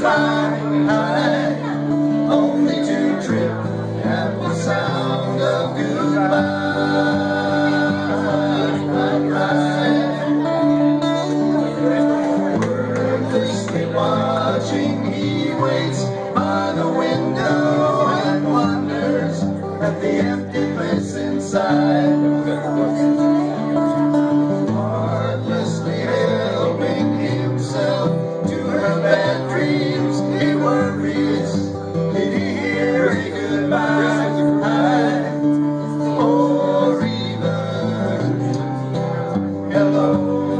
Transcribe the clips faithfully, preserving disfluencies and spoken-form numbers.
fly high, only to trip at the sound of goodbye. Wordlessly watching, he waits by the window and wonders at the empty place inside. Heartlessly helping himself to her bad dreams, he worries, did he hear a goodbye? Or even hello?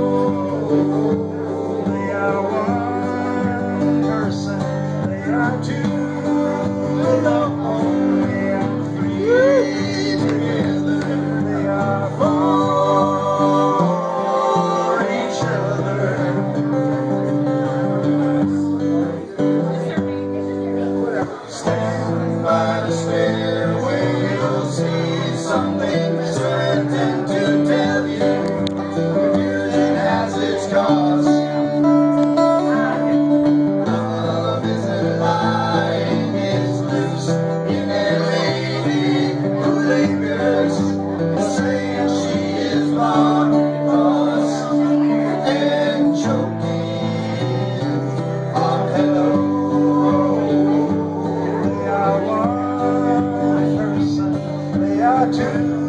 They are one person, they are two alone, they are three together, they are for each other. Stand by the stairway, you'll see something certain to tell you. Confusion has its cause. Love isn't lying, it's loose in a lady who lingers, saying she is long, lost, and choking on hello. They are one person, they are two.